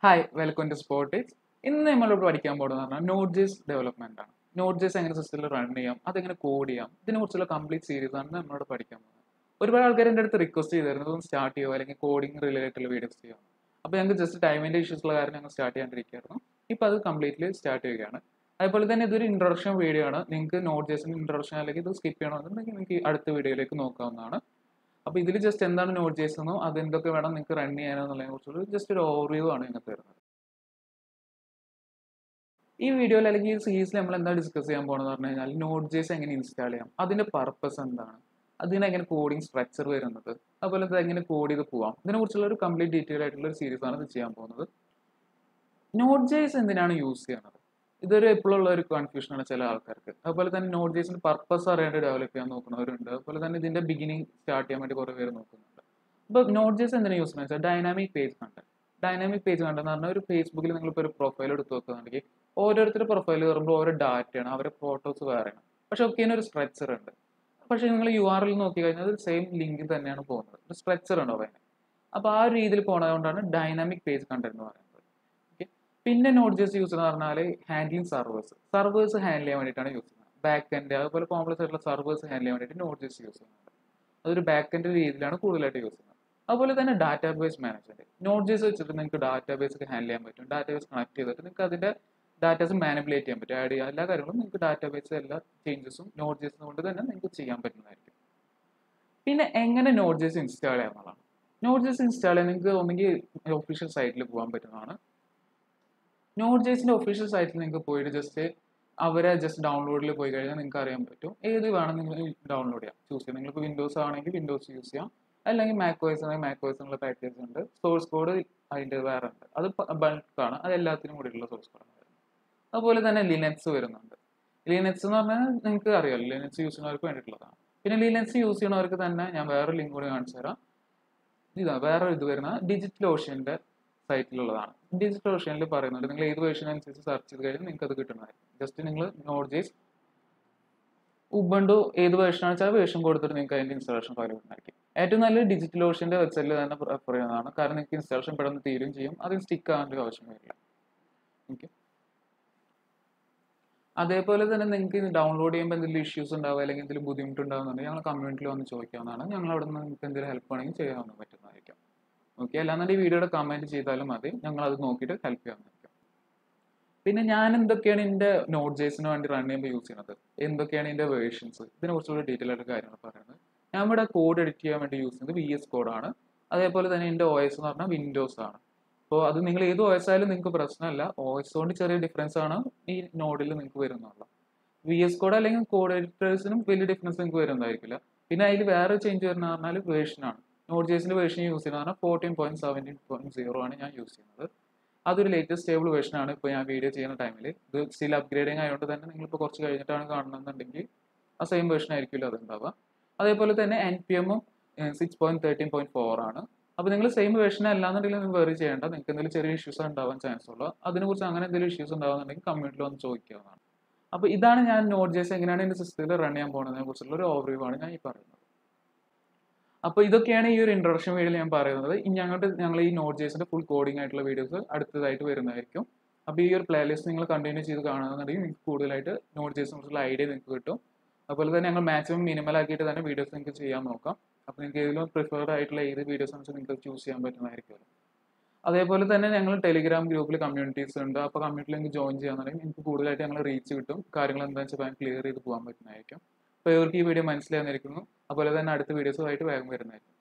Hi, welcome to Sportage. ഇന്ന് നമ്മളോട് പഠിക്കാൻ പോകുന്നത് Node.js ഡെവലപ്മെന്റ് ആണ്. Node.js എങ്ങനെ സിസ്റ്റത്തിൽ റൺ ചെയ്യാം, അതെങ്ങനെ കോഡ് ചെയ്യാം, ഇതിനെക്കുറിച്ചുള്ള കംപ്ലീറ്റ് സീരീസ് ആണ് നമ്മളോട് പഠിക്കാൻ പോകുന്നത്. ഒരുപാട് ആൾക്കാർ എൻ്റെ അടുത്ത് റിക്വസ്റ്റ് ചെയ്തിരുന്നത് സ്റ്റാർട്ട് ചെയ്യുമോ അല്ലെങ്കിൽ കോഡിംഗ് റിലേറ്റഡ് വീഡിയോസ് ചെയ്യാം. അപ്പോൾ ഞങ്ങൾക്ക് ജസ്റ്റ് ടൈമിൻ്റെ ഇഷ്യൂസ് ഉള്ള കാരണം ഞങ്ങൾ സ്റ്റാർട്ട് ചെയ്യാണ്ടിരിക്കുകയായിരുന്നു. ഇപ്പോൾ അത് കംപ്ലീറ്റ്ലി സ്റ്റാർട്ട് ചെയ്യുകയാണ്. അതുപോലെ തന്നെ ഇതൊരു ഇൻട്രൊഡക്ഷൻ വീഡിയോ ആണ്. നിങ്ങൾക്ക് Node.jsന്റെ ഇൻട്രൊഡക്ഷൻ അല്ലെങ്കിൽ ഇത് സ്കിപ്പ് ചെയ്യണമെന്നുണ്ടെങ്കിൽ നിങ്ങൾക്ക് അടുത്ത വീഡിയോയിലേക്ക് നോക്കാവുന്നതാണ്. അപ്പോൾ ഇതിൽ ജസ്റ്റ് എന്താണ് Node.js എന്നോ അതെന്തൊക്കെ വേണം നിങ്ങൾക്ക് റൺ ചെയ്യാനെന്നുള്ളതിനെ കുറിച്ചുള്ള ജസ്റ്റ് ഒരു ഓവർവ്യൂ ആണ് നിങ്ങൾക്ക് തരുന്നത്. ഈ വീഡിയോയിൽ അല്ലെങ്കിൽ ഈ സീരീസിൽ നമ്മൾ എന്താ ഡിസ്കസ് ചെയ്യാൻ പോകുന്നത് പറഞ്ഞു കഴിഞ്ഞാൽ Node.js എങ്ങനെ ഇൻസ്റ്റാൾ ചെയ്യാം, അതിന്റെ പർപ്പസ് എന്താണ്, അതിനെങ്ങനെ കോഡിംഗ് സ്ട്രക്ചർ വരുന്നത്, അതുപോലെ ഇത് എങ്ങനെ കോഡ് ചെയ്ത് പോവാം, ഇതിനെക്കുറിച്ചുള്ള ഒരു കംപ്ലീറ്റ് ഡീറ്റെയിൽ ആയിട്ടുള്ള ഒരു സീരീസ് ആണ് ഇത് ചെയ്യാൻ പോകുന്നത്. Node.js എന്തിനാണ് യൂസ് ചെയ്യുന്നത്? ഇതൊരു എപ്പോഴുള്ള ഒരു കൺഫ്യൂഷനാണ് ചില ആൾക്കാർക്ക്. അതുപോലെ തന്നെ Node.jsന്റെ പർപ്പസ് അറിയാണ്ട് ഡെവലപ്പ് ചെയ്യാൻ നോക്കുന്നവരുണ്ട്. അതുപോലെ തന്നെ ഇതിന്റെ ബിഗിനിങ് സ്റ്റാർട്ട് ചെയ്യാൻ വേണ്ടി കുറേ പേര് നോക്കുന്നുണ്ട്. അപ്പോൾ Node.js എന്തിനാണ് യൂസ് ചെയ്യുന്നത് വെച്ചാൽ dynamic page content. Dynamic page content എന്ന് പറഞ്ഞാൽ ഒരു ഫേസ്ബുക്കിൽ നിങ്ങളിപ്പോൾ ഒരു പ്രൊഫൈൽ എടുത്ത് വെക്കുന്നുണ്ടെങ്കിൽ ഓരോരുത്തരുടെ പ്രൊഫൈൽ കയറുമ്പോൾ ഓരോ ഡാറ്റയാണ്, അവരുടെ ഫോട്ടോസ് വേറെയാണ്. പക്ഷെ ഒക്കെ ഒരു സ്ട്രക്ചർ ഉണ്ട്. പക്ഷേ നിങ്ങൾ URL നോക്കി കഴിഞ്ഞാൽ അത് സെയിം ലിങ്കിൽ തന്നെയാണ് പോകുന്നത്. ഒരു സ്ട്രക്ചർ ഉണ്ടോ അതിന്. അപ്പോൾ ആ ഒരു രീതിയിൽ പോകുന്നതുകൊണ്ടാണ് ഡൈനാമിക് പേജ് കണ്ടന്റ് എന്ന് പറയുന്നത്. പിന്നെ Node.js യൂസ് എന്ന് പറഞ്ഞാൽ ഹാൻഡ്ലിങ് സർവേഴ്സ് ഹാൻഡിൽ ചെയ്യാൻ വേണ്ടിയിട്ടാണ് യൂസ് ചെയ്യുന്നത്. ബാക്ക് എൻഡ് അതുപോലെ കോംപ്ലക്സ് ആയിട്ടുള്ള സർവേഴ്സ് ഹാൻഡിൽ ചെയ്യാൻ വേണ്ടിയിട്ട് Node.js യൂസ് ചെയ്യുന്നത്. അതൊരു ബാക്ക് എൻഡ് രീതിയിലാണ് കൂടുതലായിട്ട് യൂസ് ചെയ്യുന്നത്. അതുപോലെ തന്നെ ഡാറ്റാബേസ് മാനേജ്മെന്റ്. Node.js വെച്ചിട്ട് നിങ്ങൾക്ക് ഡാറ്റാബേസ് ഒക്കെ ഹാൻഡിൽ ചെയ്യാൻ പറ്റും. ഡാറ്റാബേസ് കണക്ട് ചെയ്തിട്ട് നിങ്ങൾക്ക് അതിന്റെ ഡാറ്റാസ് മാനിപ്പുലേറ്റ് ചെയ്യാൻ പറ്റും. ആഡ് ചെയ്യുക, എല്ലാ കാര്യങ്ങളും നിങ്ങൾക്ക് ഡാറ്റാബേസ് എല്ലാ ചേഞ്ചസും Node.js കൊണ്ട് തന്നെ നിങ്ങൾക്ക് ചെയ്യാൻ പറ്റുന്നതായിരിക്കും. പിന്നെ എങ്ങനെ Node.js ഇൻസ്റ്റാൾ ചെയ്യാമെന്നുള്ളതാണ്. Node.js ഇൻസ്റ്റാൾ ചെയ്യാൻ നിങ്ങൾക്ക് ഒന്നെങ്കിൽ ഒഫീഷ്യൽ സൈറ്റിൽ പോകാൻ പറ്റുന്നതാണ്. Node.jsന്റെ ഒഫീഷ്യൽ സൈറ്റിൽ നിങ്ങൾക്ക് പോയിട്ട് ജസ്റ്റ് അവരെ ജസ്റ്റ് ഡൗൺലോഡിൽ പോയി കഴിഞ്ഞാൽ നിങ്ങൾക്ക് അറിയാൻ പറ്റും ഏത് വേണം നിങ്ങൾ ഡൗൺലോഡ് ചെയ്യാം, ചൂസ് ചെയ്യാം. നിങ്ങൾക്ക് വിൻഡോസ് ആണെങ്കിൽ വിൻഡോസ് യൂസ് ചെയ്യാം, അല്ലെങ്കിൽ MacOS ആണെങ്കിൽ MacOS എന്നുള്ള പാക്കേജ് ഉണ്ട്. സോഴ്സ് കോഡ് അതിൻ്റെ വേറെ ഉണ്ട്, അത് ബൾക്കാണ്, അത് എല്ലാത്തിനും കൂടിയുള്ള സോഴ്സ് കോഡാണ് വരുന്നത്. അതുപോലെ തന്നെ ലിനക്സ് വരുന്നുണ്ട്. ലിനക്സ് എന്ന് പറഞ്ഞാൽ നിങ്ങൾക്ക് അറിയാമല്ലോ, ലിനക്സ് യൂസ് ചെയ്യുന്നവർക്ക് വേണ്ടിയിട്ടുള്ളതാണ്. പിന്നെ ലിനക്സ് യൂസ് ചെയ്യുന്നവർക്ക് തന്നെ ഞാൻ വേറെ ലിങ്ക് കൂടി കാണിച്ചു തരാം. വേറെ ഇത് വരുന്ന ഡിജിറ്റൽ ഓഷ്യൻ്റെ സൈറ്റിലുള്ളതാണ്. ഡിജിറ്റൽ ഓഷ്യനിൽ പറയുന്നുണ്ട് നിങ്ങൾ ഏത് വേർഷൻ അനുസരിച്ച് സെർച്ച് ചെയ്ത് കഴിഞ്ഞാൽ നിങ്ങൾക്ക് അത് കിട്ടുന്നതായിരിക്കും. ജസ്റ്റ് നിങ്ങൾ Node.js ഉബുണ്ടു ഏത് വേർഷനാണെന്ന് വെച്ചാൽ വേർഷൻ കൊടുത്തിട്ട് നിങ്ങൾക്ക് അതിൻ്റെ ഇൻസ്റ്റാളേഷൻ ഫയൽ കിട്ടുന്നതായിരിക്കും. ഏറ്റവും നല്ലത് ഡിജിറ്റൽ ഓഷ്യൻ്റെ വെബ്സൈറ്റിൽ തന്നെ പ്രിഫർ ചെയ്യുന്നതാണ്. കാരണം നിങ്ങൾക്ക് ഇൻസ്റ്റാളേഷൻ പെട്ടെന്ന് തീരുകയും ചെയ്യും, അതിന് സ്റ്റിക്ക് ആകേണ്ട ആവശ്യം വരില്ല. ഓക്കെ. അതേപോലെ തന്നെ നിങ്ങൾക്ക് ഇത് ഡൗൺലോഡ് ചെയ്യുമ്പോൾ എന്തെങ്കിലും ഇഷ്യൂസ് ഉണ്ടാവുക അല്ലെങ്കിൽ എന്തെങ്കിലും ബുദ്ധിമുട്ടുണ്ടാകുന്നുണ്ടെങ്കിൽ ഞങ്ങൾ കമ്മ്യൂണിറ്റിയിൽ വന്ന് ചോദിക്കാവുന്നതാണ്. ഞങ്ങൾ അവിടെ നിന്ന് നിങ്ങൾക്ക് എന്തെങ്കിലും ഹെൽപ്പ് വേണമെങ്കിൽ ചെയ്യാൻ പറ്റുന്നതായിരിക്കും. ഓക്കെ. അല്ലാന്നുണ്ടെങ്കിൽ ഈ വീഡിയോയുടെ കമൻറ്റ് ചെയ്താലും മതി, ഞങ്ങൾ അത് നോക്കിയിട്ട് ഹെൽപ്പ് ചെയ്യാവുന്നതായിരിക്കും. പിന്നെ ഞാൻ എന്തൊക്കെയാണ് എൻ്റെ Node.jsന് വേണ്ടി റൺ ചെയ്യുമ്പോൾ യൂസ് ചെയ്യുന്നത്, എന്തൊക്കെയാണ് ഇതിൻ്റെ വേർഷൻസ്, ഇതിനെക്കുറിച്ചുള്ള ഡീറ്റെയിൽ ആയിട്ട് കാര്യങ്ങൾ പറയുന്നത്. ഞാൻ ഇവിടെ കോഡ് എഡിറ്റ് ചെയ്യാൻ വേണ്ടി യൂസ് ചെയ്യുന്നത് VS കോഡാണ്. അതേപോലെ തന്നെ എൻ്റെ OS എന്ന് പറഞ്ഞാൽ വിൻഡോസ് ആണ്. അപ്പോൾ അത് നിങ്ങൾ ഏത് OS ആയാലും നിങ്ങൾക്ക് പ്രശ്നമല്ല. OS കൊണ്ട് ചെറിയ ഡിഫറൻസ് ആണ് ഈ നോഡിൽ നിങ്ങൾക്ക് വരുന്നുള്ളൂ. VS കോഡ് അല്ലെങ്കിൽ കോഡ് എഡിറ്റേഴ്സിനും വലിയ ഡിഫറൻസ് നിങ്ങൾക്ക് വരുന്നതായിരിക്കില്ല. പിന്നെ അതിൽ വേറെ ചേഞ്ച് വരുന്ന പറഞ്ഞാൽ വേർഷനാണ്. Node.jsന്റെ വേർഷൻ യൂസ് ചെയ്യുന്നത് പറഞ്ഞാൽ 14.17.0 ആണ് ഞാൻ യൂസ് ചെയ്യുന്നത്. അതൊരു ലേറ്റസ്റ്റ് സ്റ്റേബിൾ വേർഷൻ ആണ്. ഇപ്പോൾ ഞാൻ വീഡിയോ ചെയ്യുന്ന ടൈമിൽ ഇത് സ്റ്റിൽ അപ്ഗ്രേഡിങ് ആയതുകൊണ്ട് തന്നെ നിങ്ങളിപ്പോൾ കുറച്ച് കഴിഞ്ഞിട്ടാണ് കാണുന്നതെന്നുണ്ടെങ്കിൽ ആ സെയിം വേർഷൻ ആയിരിക്കില്ല അത് ഉണ്ടാവുക. അതേപോലെ തന്നെ NPM-ഉം 6.13.4 ആണ്. അപ്പോൾ നിങ്ങൾ സെയിം വേർഷൻ അല്ലാന്നുണ്ടെങ്കിൽ നിങ്ങൾ വെറി ചെയ്യേണ്ട, നിങ്ങൾക്ക് എന്തെങ്കിലും ചെറിയ ഇഷ്യൂസ് ഉണ്ടാവാൻ ചാൻസ് ഉള്ളൂ. അതിനെക്കുറിച്ച് അങ്ങനെ എന്തെങ്കിലും ഇഷ്യൂസ് ഉണ്ടാകുന്നുണ്ടെങ്കിൽ കമ്മ്യൂണിറ്റിയിൽ വന്ന് ചോദിക്കാവുന്നതാണ്. അപ്പോൾ ഇതാണ് ഞാൻ Node.js എങ്ങനെയാണ് എൻ്റെ സിസ്റ്റത്തിൽ റൺ ചെയ്യാൻ പോകുന്നതിനെ കുറിച്ചുള്ള ഒരു ഓവർവ്യൂ ആണ് ഞാൻ ഈ പറയുന്നത്. അപ്പോൾ ഇതൊക്കെയാണ് ഈ ഒരു ഇൻട്രൊഡക്ഷൻ വീഡിയോയിൽ ഞാൻ പറയുന്നത്. ഞങ്ങൾ ഈ Node.jsന്റെ ഫുൾ കോഡിംഗ് ആയിട്ടുള്ള വീഡിയോസ് അടുത്തതായിട്ട് വരുന്നതായിരിക്കും. അപ്പോൾ ഈ ഒരു പ്ലേലിസ്റ്റ് നിങ്ങൾ കണ്ടിന്യൂ ചെയ്ത് കാണുന്നുണ്ടെങ്കിൽ നിങ്ങൾക്ക് കൂടുതലായിട്ട് Node.jsനെ കുറിച്ചുള്ള ഐഡിയ നിങ്ങൾക്ക് കിട്ടും. അതുപോലെ തന്നെ ഞങ്ങൾ മാക്സിമം മിനിമൽ ആക്കിയിട്ട് തന്നെ വീഡിയോസ് നിങ്ങൾക്ക് ചെയ്യാൻ നോക്കാം. അപ്പോൾ നിങ്ങൾക്ക് ഏതെങ്കിലും പ്രിഫേർഡ് ആയിട്ടുള്ള ഏത് വീഡിയോസ് വെച്ചാൽ നിങ്ങൾക്ക് ചൂസ് ചെയ്യാൻ പറ്റുന്നതായിരിക്കും. അതേപോലെ തന്നെ ഞങ്ങൾ ടെലിഗ്രാം ഗ്രൂപ്പിൽ കമ്മ്യൂണിറ്റീസ് ഉണ്ട്. അപ്പോൾ കമ്മ്യൂണിറ്റിയിൽ നിങ്ങൾക്ക് ജോയിൻ ചെയ്യാന്നുണ്ടെങ്കിൽ നിങ്ങൾക്ക് കൂടുതലായിട്ട് ഞങ്ങൾ റീച്ച് കിട്ടും, കാര്യങ്ങൾ എന്താണെന്ന് വെച്ചാൽ ക്ലിയർ ചെയ്ത് പോകാൻ പറ്റുന്നതായിരിക്കും. അപ്പോൾ ഇവർക്ക് ഈ വീഡിയോ മനസ്സിലാകുന്നിരിക്കുന്നു. അതുപോലെ തന്നെ അടുത്ത വീഡിയോസുമായിട്ട് വേഗം വരുന്നതായിരിക്കും.